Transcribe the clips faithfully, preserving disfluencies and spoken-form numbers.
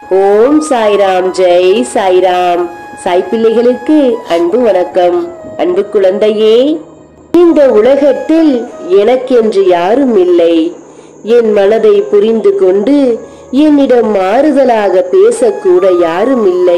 ஓம் சாய்ராம். ஜெய் சாய்ராம். சாய் பிள்ளைகளுக்கு அன்பு வணக்கம். அன்பு குழந்தையே, இந்த உலகத்தில் எனக்கென்று யாரும் இல்லை. என் மனதை புரிந்து கொண்டு என்னிடம் மாறுதலாக பேசக்கூட யாரும் இல்லை.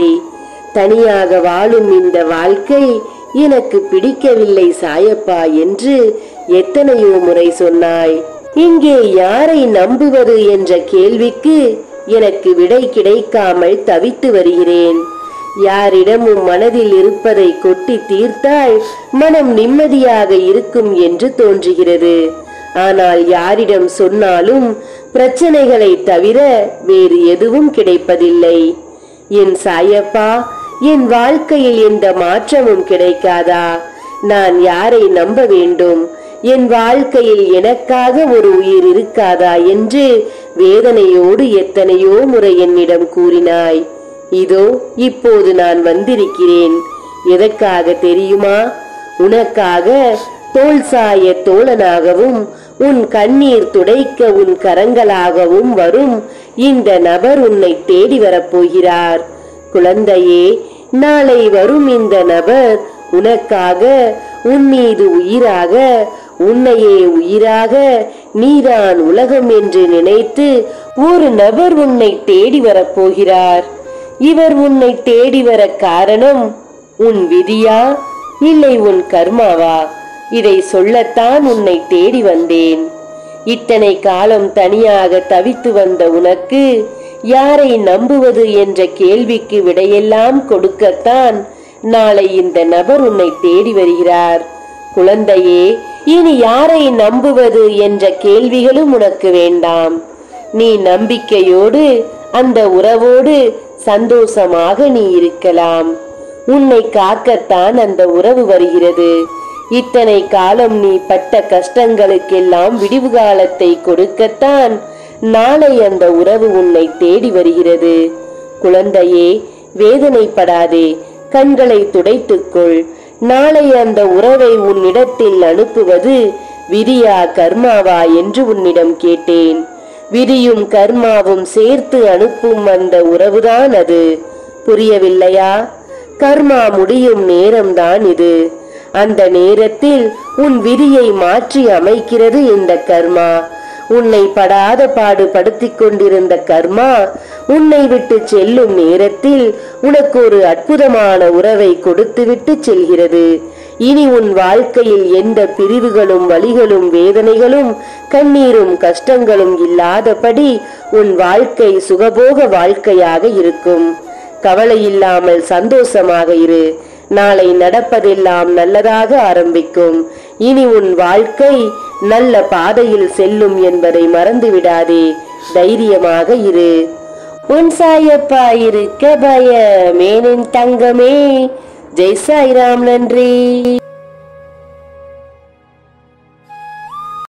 தனியாக வாழும் இந்த வாழ்க்கை எனக்கு பிடிக்கவில்லை சாயப்பா என்று எத்தனையோ முறை சொன்னாய். இங்கே யாரை நம்புவது என்ற கேள்விக்கு எனக்கு விடை கிடைக்காமல் தவித்து வருகிறேன். யாரிடமும் மனதில் இருப்பதை கொட்டி தீர்த்தால் மனம் நிம்மதியாக இருக்கும் என்று தோன்றுகிறது. ஆனால் யாரிடம் சொன்னாலும் பிரச்சனைகளை தவிர வேறு எதுவும் கிடைப்பதில்லை. என் சாயப்பா, என் வாழ்க்கையில் எந்த மாற்றமும் கிடைக்காதா? நான் யாரை நம்ப வேண்டும்? என் வாழ்க்கையில் எனக்காக ஒரு உயிர் இருக்காதா என்று வேதனையோடு எத்தனையோ முறை என்னிடம் கூறினாய். இதோ இப்போது நான் வந்திருக்கிறேன். எதற்காக தெரியுமா? உனக்காக தோள் சாய தோழனாகவும் உன் கண்ணீர் துடைக்க உன் கரங்களாகவும் வரும் இந்த நபர் உன்னை தேடி வரப்போகிறார். குழந்தையே, நாளை வரும் இந்த நபர் உனக்காக உன் மீது உயிராக, உன்னையே உயிராக, நீதான் உலகம் என்று நினைத்து ஒரு நபர் உன்னை தேடி வரப்போகிறார். இவர் உன்னை தேடி வர காரணம் உன் விதியா இல்லை உன் கர்மாவா? இதை சொல்லத்தான் உன்னை தேடி வந்தேன். இத்தனை காலம் தனியாக தவித்து வந்த உனக்கு யாரை நம்புவது என்ற கேள்விக்கு விடையெல்லாம் கொடுக்கத்தான் நாளை இந்த நபர் உன்னை தேடி வருகிறார். குழந்தையே, இனி யாரை நம்புவது என்ற கேள்விகளும் உனக்கு வேண்டாம். நீ நம்பிக்கையோடு அந்த உறவோடு சந்தோஷமாக நீ இருக்கலாம். உன்னை காக்கத்தான் அந்த உறவு வருகிறது. இத்தனை காலம் நீ பட்ட கஷ்டங்களுக்கெல்லாம் விடிவு காலத்தை கொடுக்கத்தான் நாளை அந்த உறவு உன்னை தேடி வருகிறது. குழந்தையே, வேதனைப்படாதே, கண்களை துடைத்துக்கொள். நாளை அந்த உறவை உன்னிடத்தில் அனுப்புவது விதியா கர்மாவா என்று உன்னிடம் கேட்டேன். விதியும் கர்மாவும் சேர்த்து அனுப்பும் அந்த உறவுதான் அது. புரியவில்லையா? கர்மா முடியும் நேரம்தான் இது. அந்த நேரத்தில் உன் விதியை மாற்றி அமைக்கிறது இந்த கர்மா. உன்னை படாத பாடு படுத்திக் கொண்டிருந்த கர்மா உன்னை விட்டு செல்லும் நேரத்தில் உனக்கு ஒரு அற்புதமான உறவை கொடுத்துவிட்டு செல்கிறது. இனி உன் வாழ்க்கையில் எந்த பிரிவுகளும் வலிகளும் வேதனைகளும் கண்ணீரும் கஷ்டங்களும் இல்லாதபடி உன் வாழ்க்கை சுகபோக வாழ்க்கையாக இருக்கும். கவலை இல்லாமல் சந்தோஷமாக இரு. நாளை நடப்பதெல்லாம் நல்லதாக ஆரம்பிக்கும். இனி உன் வாழ்க்கை நல்ல பாதையில் செல்லும் என்பதை மறந்து விடாதே. தைரியமாக இரு. உன் சாயப்பா இருக்க பயமேனின் தங்கமே. ஜெய் சாய்ராம். நன்றி.